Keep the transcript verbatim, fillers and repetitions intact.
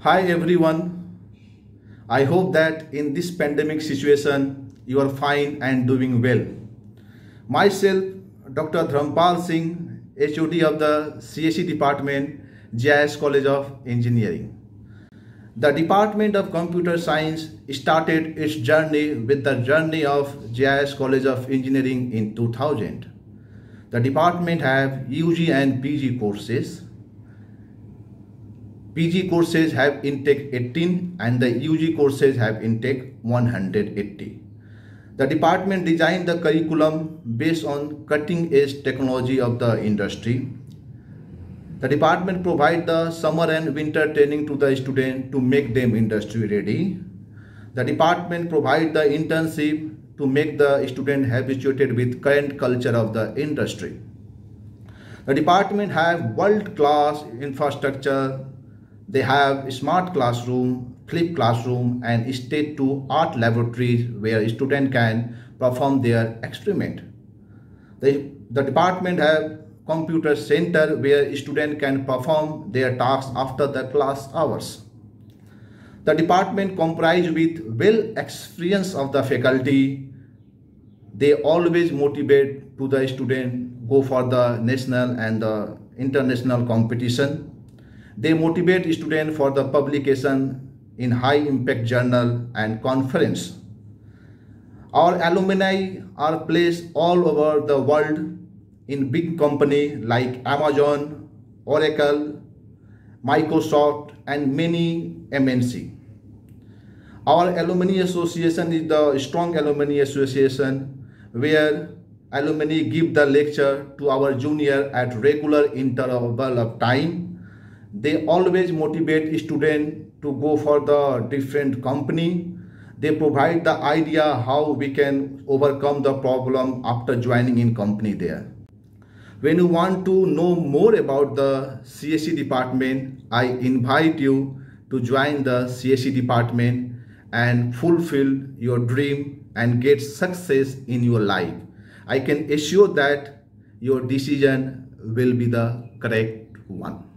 Hi everyone. I hope that in this pandemic situation you are fine and doing well. Myself, Doctor Dharampal Singh, H O D of the C S E Department, J I S College of Engineering. The Department of Computer Science started its journey with the journey of J I S College of Engineering in two thousand. The department have U G and P G courses. P G courses have intake eighteen and the U G courses have intake one hundred eighty. The department designed the curriculum based on cutting edge technology of the industry. The department provides the summer and winter training to the student to make them industry ready. The department provides the internship to make the student habituated with current culture of the industry. The department have world-class infrastructure. They have smart classroom, flip classroom and state-of-the-art laboratories where students can perform their experiment. The, the department have computer center where students can perform their tasks after the class hours. The department comprised with well experience of the faculty. They always motivate to the student go for the national and the international competition. They motivate students for the publication in high impact journal and conference. Our alumni are placed all over the world in big company like Amazon, Oracle, Microsoft and many M N C. Our alumni association is the strong alumni association where alumni give the lecture to our junior at regular interval of time. They always motivate students to go for the different company. They provide the idea how we can overcome the problem after joining in company there. When you want to know more about the C S E department, I invite you to join the C S E department and fulfill your dream and get success in your life. I can assure that your decision will be the correct one.